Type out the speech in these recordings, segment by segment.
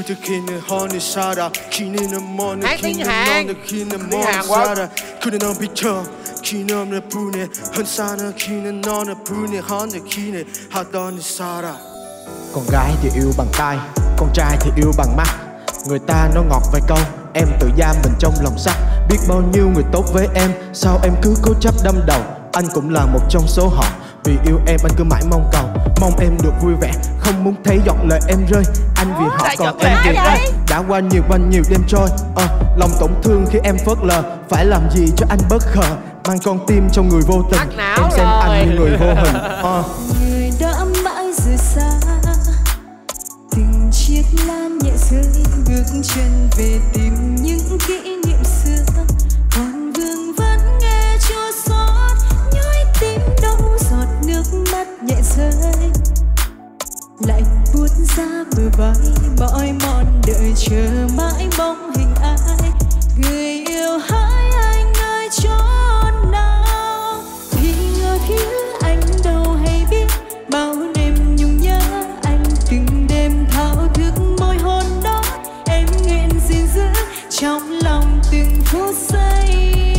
그득히는 허니 살아 기는 머니 기는 너는 기는 머니 살아 그는 넌 비켜 기는 없는 분에 흔사는 기는 너는 분에 허니 기는 하더니 살아. Con gái thì yêu bằng tai, con trai thì yêu bằng mắt. Người ta nói ngọt vài câu, em tự giam mình trong lòng sắt. Biết bao nhiêu người tốt với em, sao em cứ cố chấp đâm đầu. Anh cũng là một trong số họ, vì yêu em anh cứ mãi mong cầu. Mong em được vui vẻ, không muốn thấy giọt lời em rơi. Anh vì họ còn em vì anh. Đã qua nhiều đêm trôi, lòng tổn thương khi em phớt lờ. Phải làm gì cho anh bớt khờ, mang con tim trong người vô tình. Em xem anh như người vô hình. Người đã mãi rời xa, từng chiếc lan nhẹ rơi, bước chân về tìm những kỷ niệm xưa. Còn vương vẫn nghe chua xót, nhói tim đau giọt nước mắt nhẹ rơi. Lạnh buốt ra bờ vai, mỏi mòn đợi chờ mãi bóng hình ai. Người yêu hỡi anh nơi chốn nào, thì ngờ thiếu anh đâu hay biết. Bao đêm nhung nhớ anh từng đêm thao thức môi hôn đó. Em nguyện gìn giữ trong lòng từng phút giây.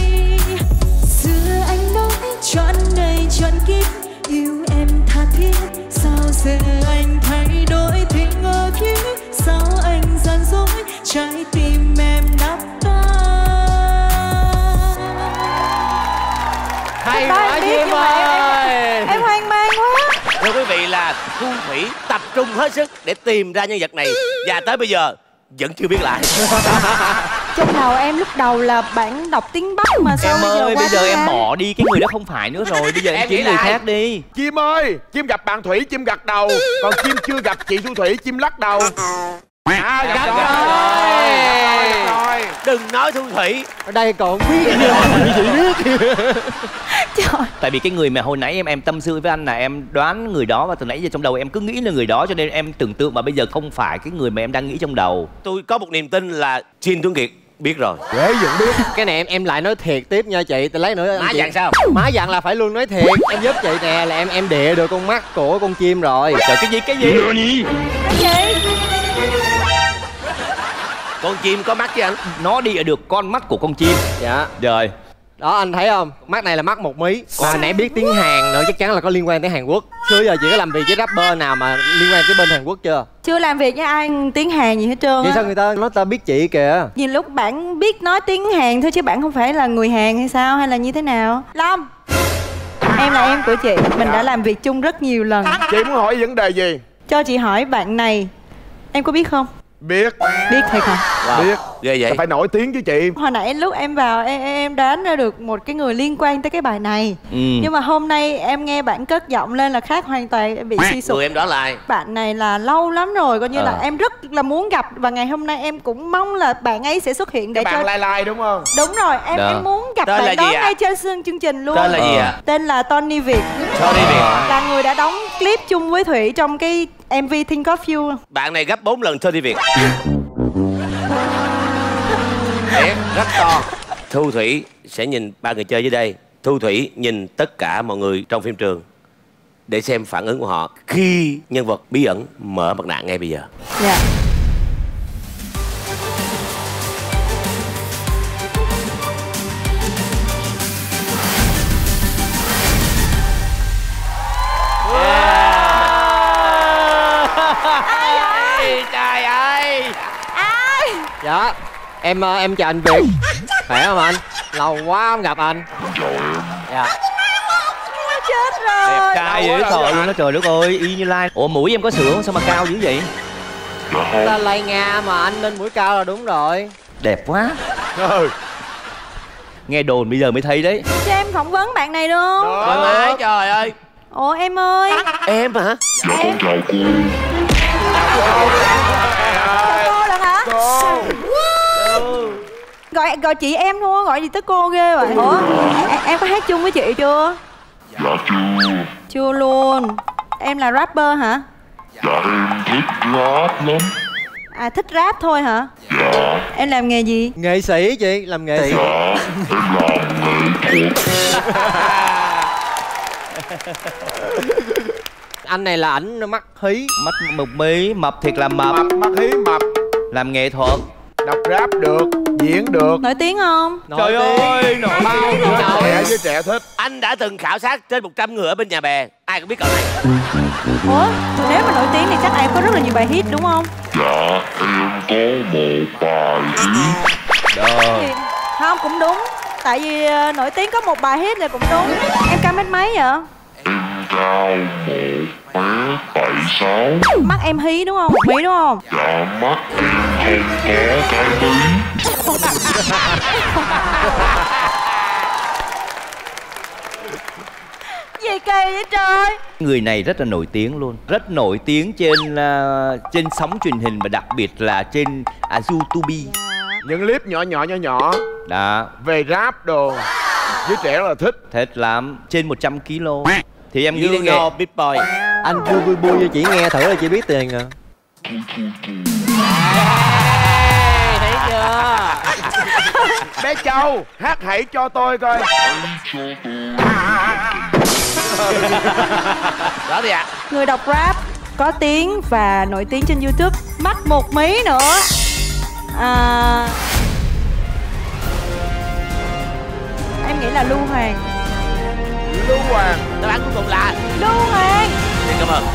Xưa anh nói trọn đời trọn kiếp yêu em tha thiết. Sao giờ anh thay đổi thì ngờ thiếu. Sao anh gian dối trái tim em đắp ta. Hay quá Diêm ơi. Em hoang mang quá. Thưa quý vị là Thu Thủy tập trung hết sức để tìm ra nhân vật này. Và tới bây giờ vẫn chưa biết lại. Trong đầu em lúc đầu là bạn đọc tiếng Bắc mà sao em ơi, bây giờ em Anh? bỏ đi cái người đó không phải nữa rồi. Bây giờ em kiếm người khác đi. Chim ơi, chim gặp bạn Thủy chim gật đầu. Còn chim chưa gặp chị Thu Thủy chim lắc đầu. Gặp rồi. Đừng nói Thu Thủy. Ở đây còn biết chị biết. Trời. Tại vì cái người mà hồi nãy em tâm sự với anh là em đoán người đó, và từ nãy giờ trong đầu em cứ nghĩ là người đó, cho nên em tưởng tượng mà bây giờ không phải cái người mà em đang nghĩ trong đầu. Tôi có một niềm tin là Chin Tuấn Kiệt biết rồi. Dễ dựng biết. Cái này em lại nói thiệt tiếp nha chị. Tôi lấy nữa. Má dặn sao? Má dặn là phải luôn nói thiệt. Em giúp chị nè là em địa được con mắt của con chim rồi. Trời, cái gì? Cái gì? Con chim có mắt chứ anh? Nó đi được con mắt của con chim. Dạ. Rồi. Đó anh thấy không? Mắt này là mắt một mí. Mà nãy biết tiếng Hàn nữa chắc chắn là có liên quan tới Hàn Quốc. Xưa giờ chị có làm việc với rapper nào mà liên quan tới bên Hàn Quốc chưa? Chưa làm việc với ai tiếng Hàn gì hết trơn. Vậy sao người ta nói ta biết chị kìa? Vì lúc bạn biết nói tiếng Hàn thôi chứ bạn không phải là người Hàn hay sao, hay là như thế nào? Long, em là em của chị, mình đã làm việc chung rất nhiều lần. Chị muốn hỏi vấn đề gì? Cho chị hỏi bạn này, em có biết không? Biết. Biết thiệt hả? Wow. Biết. Ghê vậy. Phải nổi tiếng chứ chị. Hồi nãy lúc em vào em đoán ra được một cái người liên quan tới cái bài này. Nhưng mà hôm nay em nghe bạn cất giọng lên là khác hoàn toàn, em bị suy sụp. Người em đó là ai? Bạn này là lâu lắm rồi, coi như là em rất là muốn gặp. Và ngày hôm nay em cũng mong là bạn ấy sẽ xuất hiện để cái cho... bạn Lai Lai đúng không? Đúng rồi, em muốn gặp Tên bạn đó ạ? ngay trên chương trình luôn. Tên là gì ạ? Tên là Tony Việt. Tony Việt. Là người đã đóng clip chung với Thủy trong cái MV Think of You. Bạn này gấp 4 lần Tony Việt. Thiệt, rất to. Thu Thủy sẽ nhìn ba người chơi dưới đây. Thu Thủy nhìn tất cả mọi người trong phim trường để xem phản ứng của họ khi nhân vật bí ẩn mở mặt nạ ngay bây giờ. Dạ. Trời ơi. Ai? Dạ. Em chào anh Việt. Khỏe không anh? Lâu quá không gặp anh. Dạ. Chết rồi. Đẹp trai dễ sợ luôn đó, trời đất ơi, y như Lai. Ủa mũi em có sữa không? Sao mà cao dữ vậy? Ta Lai Nga mà anh nên mũi cao là đúng rồi. Đẹp quá. Nghe đồn bây giờ mới thấy đấy. Cho em phỏng vấn bạn này được không? Con ái, trời ơi. Ủa em ơi. Em hả? Em. Chào cô được hả? Gọi chị em thôi, gọi gì tới cô ghê vậy? Ủa em có hát chung với chị chưa? Dạ chưa. Chưa luôn. Em là rapper hả? Dạ em thích rap lắm. À thích rap thôi hả? Dạ. Em làm nghề gì? Nghệ sĩ chị, làm nghệ sĩ. Dạ em làm nghệ thuật. Anh này là ảnh mắt hí. Mắt một mí, mập thiệt là mập. Mắt hí mập. Làm nghệ thuật. Đọc rap được, diễn được. Nổi tiếng không? Trời ơi, nổi tiếng. Trẻ với trẻ thích. Anh đã từng khảo sát trên 100 người ở bên Nhà Bè. Ai cũng biết cậu này. Ủa, nếu mà nổi tiếng thì chắc em có rất là nhiều bài hit đúng không? Dạ, em có một bài hit. Gì? Không, cũng đúng. Tại vì nổi tiếng có một bài hit là cũng đúng. Em cao mét mấy vậy? Em cao 1m76. Mắt em hí đúng không? 1 mí đúng không? Dạ, mắt em không có cái mí. Gì kỳ vậy trời? Người này rất là nổi tiếng luôn. Rất nổi tiếng trên sóng truyền hình và đặc biệt là trên YouTube. Những clip nhỏ nhỏ Đó. về rap đồ. Với trẻ là thích. Thích lắm. Trên 100 kg. Thì em nghĩ You đến nghề know Big Boy. Anh vui cho chị nghe thử là chị biết tiền à. Thấy chưa? Bé Châu, hát hãy cho tôi coi. Đó thì ạ. Người đọc rap có tiếng và nổi tiếng trên YouTube. Mắt 1 mí nữa. Em nghĩ là Lưu Hoàng. Lưu Hoàng. Đáp án cuối cùng là Lưu Hoàng. Xin cảm ơn.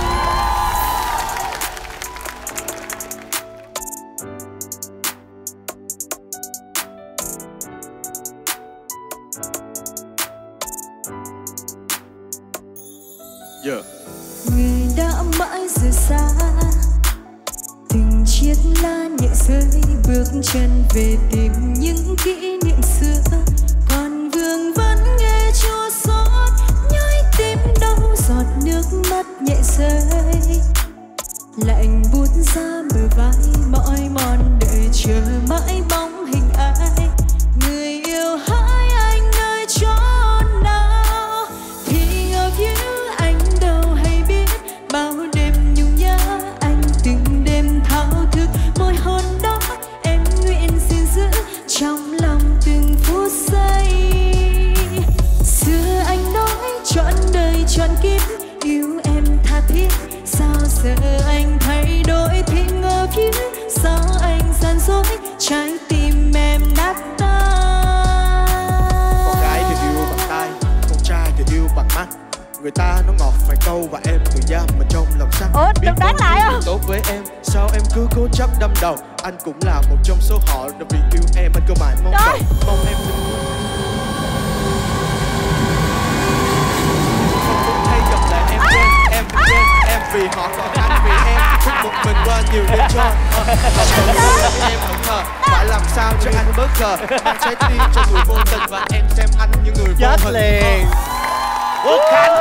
Người đã mãi rời xa, từng chiếc lá nhẹ rơi bước chân về tìm những kỷ niệm xưa. Còn vương vẫn nghe chua xót nhói tim đau giọt nước mắt nhẹ rơi. Lạnh buốt ra bờ vai mỏi mòn đợi chờ mãi bóng hình ai. Người yêu hỡi anh nơi chốn nào thì ngờ you anh đâu hay biết. Bao đêm nhung nhớ anh từng đêm thao thức môi hôn đó em nguyện xin giữ trong lòng từng phút giây. Xưa anh nói trọn đời trọn kiếp yêu em tha thiết. Sao giờ anh thay đổi thì ngờ phía. Sao anh gian dối trái tim em nát tan. Con gái thì yêu bằng tay, con trai thì yêu bằng mắt. Người ta nó ngọt vài câu và em tự giam mình trong lòng sắt. Ủa, được đoán lại không? Tốt với em, sao em cứ cố chấp đâm đầu. Anh cũng là một trong số họ, đã vì yêu em anh cứ mãi mong cầu. Mong em đừng không muốn thay dòng lại em quên. Em đừng quên em vì họ, còn anh vì em thức một mình qua nhiều đêm trôi. Em không ngờ phải làm sao cho anh bớt khờ. Mang trái tim cho người vô tình và em xem anh như người vô Chết hình. liền. Quốc Khánh.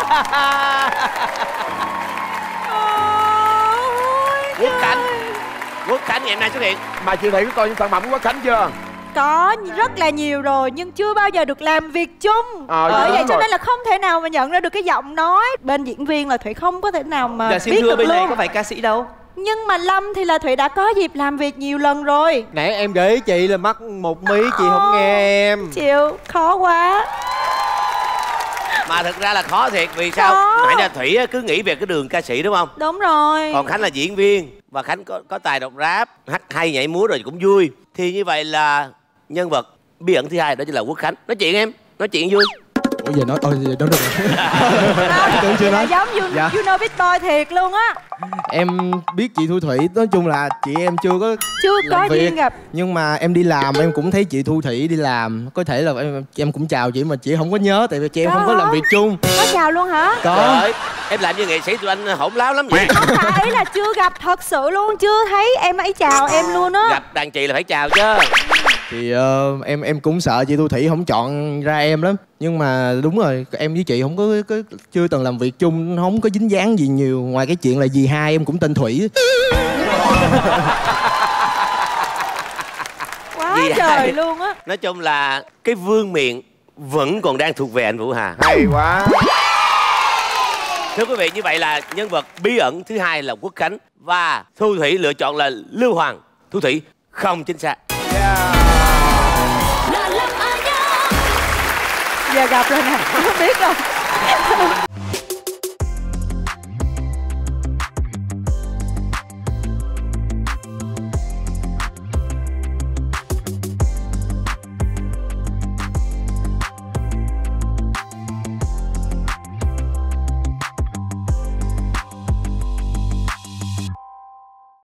Quốc Khánh. Quốc Khánh ngày hôm nay xuất hiện. Mà chị Thị có coi những sản phẩm của Quốc Khánh chưa? Có rất là nhiều rồi nhưng chưa bao giờ được làm việc chung. Dạ, Bởi vậy đúng cho rồi. nên là không thể nào mà nhận ra được cái giọng nói. Bên diễn viên là Thủy không có thể nào mà Dạ xin biết thưa được bên này luôn. có phải ca sĩ đâu. Nhưng mà Lâm thì là Thủy đã có dịp làm việc nhiều lần rồi. Nãy em gợi ý chị là mắt 1 mí, chị không nghe em. Chịu, khó quá. Mà thực ra là khó thiệt. Vì sao? Khó. Nãy giờ Thủy cứ nghĩ về cái đường ca sĩ đúng không? Đúng rồi. Còn Khánh là diễn viên. Và Khánh có tài đọc rap, hát hay nhảy múa rồi cũng vui. Thì như vậy là nhân vật bí ẩn thứ hai đó chính là Quốc Khánh. Nói chuyện em, nói chuyện vui. Ủa giờ nói, giờ nói được tưởng chưa nói. Giống Dạ. you know Big Boy thiệt luôn á. Em biết chị Thu Thủy, nói chung là chị em chưa có Có duyên gặp. nhưng mà em đi làm em cũng thấy chị Thu Thủy đi làm, có thể là em cũng chào chị mà chị không có nhớ tại vì chị em không có làm việc chung. Có chào luôn hả? Có. Trời ơi, em làm như nghệ sĩ tụi anh hỗn láo lắm vậy. Không phải là chưa gặp thật sự luôn, chưa thấy em ấy chào em luôn á. Gặp đàn chị là phải chào chứ. Thì em cũng sợ chị Thu Thủy không chọn ra em lắm. Nhưng mà đúng rồi, em với chị không có chưa từng làm việc chung, không có dính dáng gì nhiều. Ngoài cái chuyện là dì hai em cũng tên Thủy. Quá Dì trời hai. luôn á. Nói chung là cái vương miện vẫn còn đang thuộc về anh Vũ Hà. Hay quá. Thưa quý vị, như vậy là nhân vật bí ẩn thứ hai là Quốc Khánh. Và Thu Thủy lựa chọn là Lưu Hoàng. Thu Thủy không chính xác. Giờ gặp rồi nè, không biết không?